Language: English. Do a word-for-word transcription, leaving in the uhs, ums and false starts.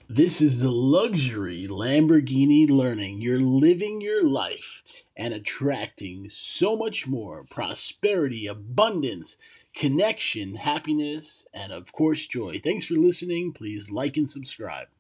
This is the luxury Lamborghini learning. You're living your life and attracting so much more prosperity, abundance, connection, happiness, and of course, joy. Thanks for listening. Please like and subscribe.